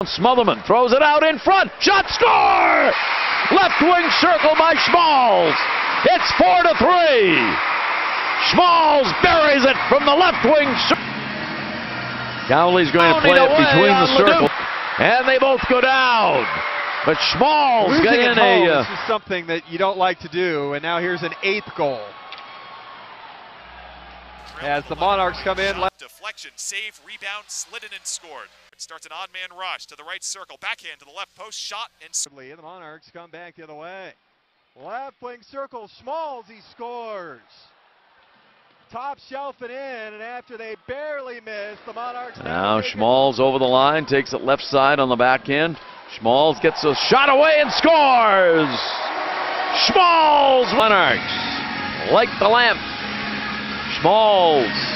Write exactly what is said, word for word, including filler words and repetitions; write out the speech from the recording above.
Smotherman throws it out in front. Shot, score! Left wing circle by Schmalz. It's four to three. Schmalz buries it from the left wing circle. Cowley's going to play it between the circle, and they both go down. But Schmalz got in a. Uh, this is something that you don't like to do, and now here's an eighth goal. As the Monarchs come in. Shot, deflection, save, rebound, slid in and scored. It starts an odd man rush to the right circle, backhand to the left post, shot and. The Monarchs come back the other way. Left wing circle, Schmalz, he scores. Top shelf it in, and after they barely missed, the Monarchs. Now Schmalz over the line, takes it left side on the back end. Schmalz gets a shot away and scores! Schmalz! Monarchs like the lamp. Schmalz